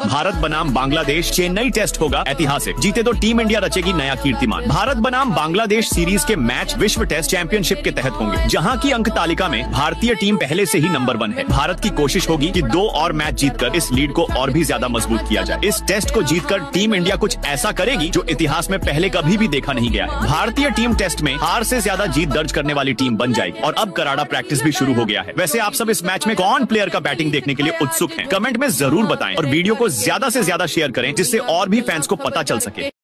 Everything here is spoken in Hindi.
भारत बनाम बांग्लादेश चेन्नई टेस्ट होगा ऐतिहासिक, जीते तो टीम इंडिया रचेगी नया कीर्तिमान। भारत बनाम बांग्लादेश सीरीज के मैच विश्व टेस्ट चैंपियनशिप के तहत होंगे, जहां की अंक तालिका में भारतीय टीम पहले से ही नंबर 1 है। भारत की कोशिश होगी कि 2 और मैच जीतकर इस लीड को और भी ज्यादा मजबूत किया जाए। इस टेस्ट को जीतकर टीम इंडिया कुछ ऐसा करेगी जो इतिहास में पहले कभी भी देखा नहीं गया है। भारतीय टीम टेस्ट में हार से ज्यादा जीत दर्ज करने वाली टीम बन जाएगी और अब कराड़ा प्रैक्टिस भी शुरू हो गया है। वैसे आप सब इस मैच में कौन प्लेयर का बैटिंग देखने के लिए उत्सुक हैं? कमेंट में जरूर बताएं और वीडियो को ज्यादा से ज्यादा शेयर करें, जिससे और भी फैंस को पता चल सके।